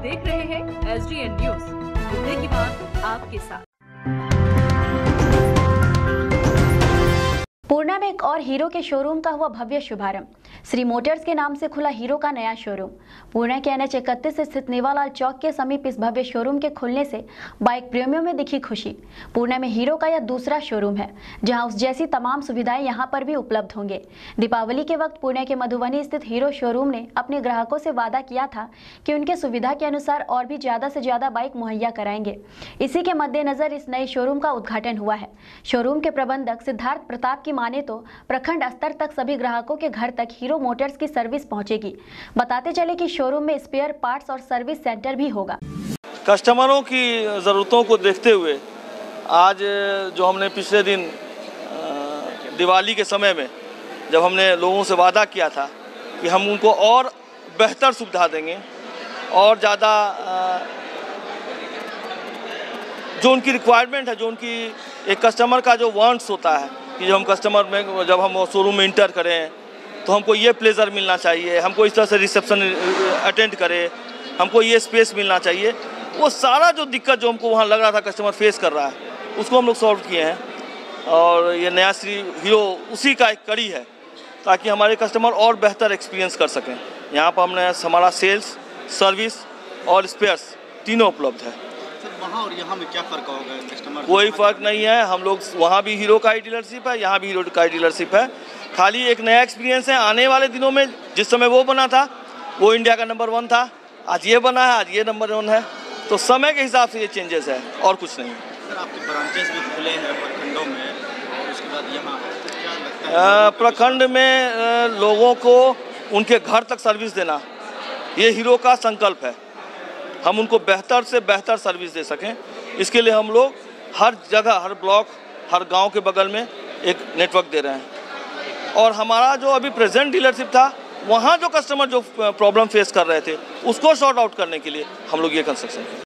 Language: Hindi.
देख रहे हैं SDN न्यूज, मुद्दे की बात आपके साथ। पूर्णा में एक और हीरो के शोरूम का हुआ भव्य शुभारंभ। श्री मोटर्स के नाम से खुला हीरो का नया शोरूम। पूर्णा के NH 31 स्थित नेवालाल चौक के समीप इस भव्य शोरूम के खुलने से बाइक प्रेमियों में दिखी खुशी। पूर्णा में हीरो का यह दूसरा शोरूम है, जहां उस जैसी तमाम सुविधाएं यहां पर भी उपलब्ध होंगे। दीपावली के वक्त पूर्णा के मधुबनी स्थित हीरो शोरूम ने अपने ग्राहकों से वादा किया था कि उनके सुविधा के अनुसार और भी ज्यादा से ज्यादा बाइक मुहैया कराएंगे। इसी के मद्देनजर इस नए शोरूम का उद्घाटन हुआ है। शोरूम के प्रबंधक सिद्धार्थ प्रताप की माने तो प्रखंड स्तर तक सभी ग्राहकों के घर तक हीरो मोटर्स की सर्विस पहुंचेगी। बताते चले कि शोरूम में स्पेयर पार्ट्स और सर्विस सेंटर भी होगा। कस्टमरों की ज़रूरतों को देखते हुए आज जो हमने पिछले दिन दिवाली के समय में जब हमने लोगों से वादा किया था कि हम उनको और बेहतर सुविधा देंगे और ज़्यादा जो उनकी रिक्वायरमेंट है, जो उनकी एक कस्टमर का जो वांट्स होता है कि जब हम शोरूम में इंटर करें तो हमको ये प्लेजर मिलना चाहिए, हमको इस तरह से रिसेप्शन अटेंड करे, हमको ये स्पेस मिलना चाहिए। वो सारा जो दिक्कत जो हमको वहाँ लग रहा था कस्टमर फेस कर रहा है, उसको हम लोग सॉल्व किए हैं और ये नया श्री हीरो उसी का एक कड़ी है ताकि हमारे कस्टमर और बेहतर एक्सपीरियंस कर सकें। यहाँ पर हमने हमारा सेल्स, सर्विस और स्पेयर्स तीनों उपलब्ध है। वहाँ और यहाँ में क्या फ़र्क होगा कस्टमर? कोई फ़र्क नहीं है। हम लोग वहाँ भी हीरो का ही डीलरशिप है, यहाँ भी हीरो का ही डीलरशिप है। खाली एक नया एक्सपीरियंस है। आने वाले दिनों में जिस समय वो बना था वो इंडिया का नंबर 1 था, आज ये बना है, आज ये नंबर 1 है। तो समय के हिसाब से ये चेंजेस है और कुछ नहीं। सर, आपके ब्रांचेस भी खुले हैं प्रखंडों में और उसके बाद यहाँ क्या लगता है? प्रखंड में लोगों को उनके घर तक सर्विस देना ये हीरो का संकल्प है। हम उनको बेहतर से बेहतर सर्विस दे सकें, इसके लिए हम लोग हर जगह, हर ब्लॉक, हर गांव के बगल में एक नेटवर्क दे रहे हैं। और हमारा जो अभी प्रेजेंट डीलरशिप था, वहाँ जो कस्टमर जो प्रॉब्लम फेस कर रहे थे उसको सॉर्ट आउट करने के लिए हम लोग ये कंस्ट्रक्शन